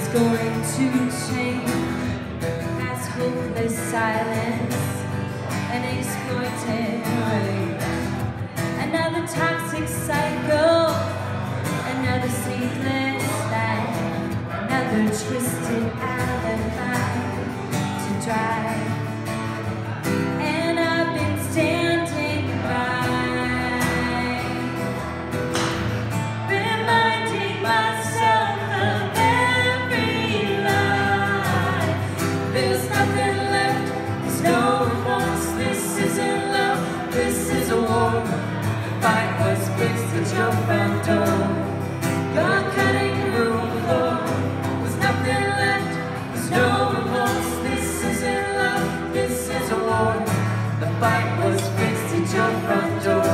going to change as hopeless silence and exploited rage. Another toxic cycle, another sleepless night, another twisted alibi to drive. And I've been standing by, reminding myself of every lie. There's nothing left, there's no remorse. This isn't love, this is a war. The fight was fixed at your front door. Your cutting room floor. There's nothing left, there's no remorse. This isn't love, this is a war. The fight was fixed at your front door.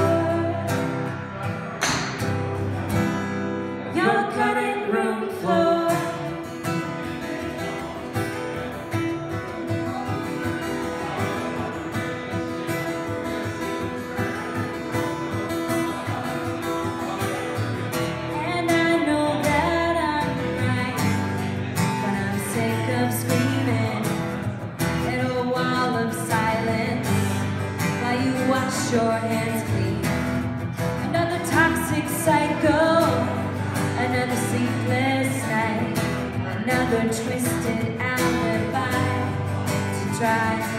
Your cutting room floor. And I know that I'm right when I'm sick of screaming in a wall of silence while you wash your hands clean. Another toxic cycle, another sleepless night, another twisted alibi to try.